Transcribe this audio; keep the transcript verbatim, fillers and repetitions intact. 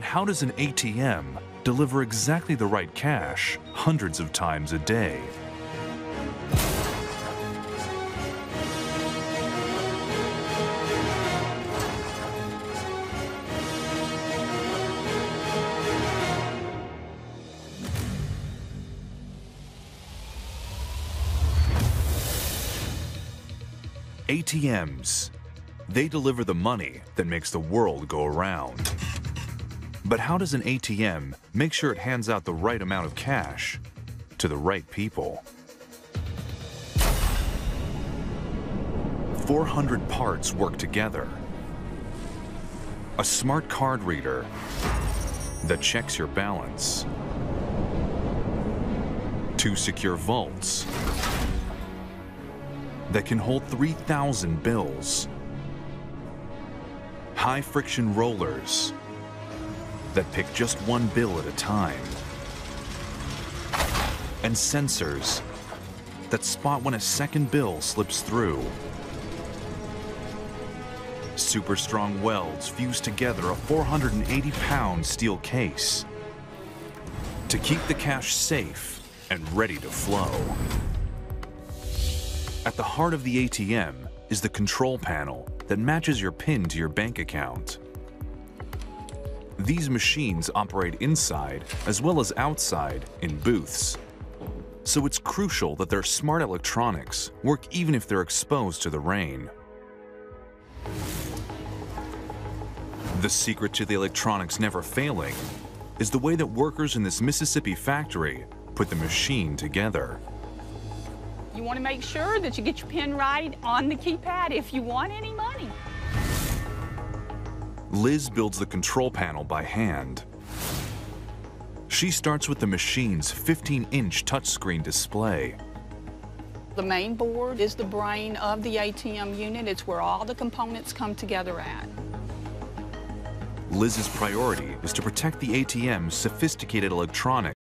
how does an A T M deliver exactly the right cash hundreds of times a day? A T Ms, they deliver the money that makes the world go around. But how does an A T M make sure it hands out the right amount of cash to the right people? four hundred parts work together. A smart card reader that checks your balance. Two secure vaults that can hold three thousand bills. High-friction rollers that pick just one bill at a time. And sensors that spot when a second bill slips through. Super strong welds fuse together a four hundred eighty pound steel case to keep the cash safe and ready to flow. At the heart of the A T M is the control panel that matches your PIN to your bank account. These machines operate inside as well as outside in booths. So it's crucial that their smart electronics work even if they're exposed to the rain. The secret to the electronics never failing is the way that workers in this Mississippi factory put the machine together. You want to make sure that you get your PIN right on the keypad if you want any money. Liz builds the control panel by hand. She starts with the machine's fifteen inch touchscreen display. The main board is the brain of the A T M unit. It's where all the components come together at. Liz's priority is to protect the A T M's sophisticated electronics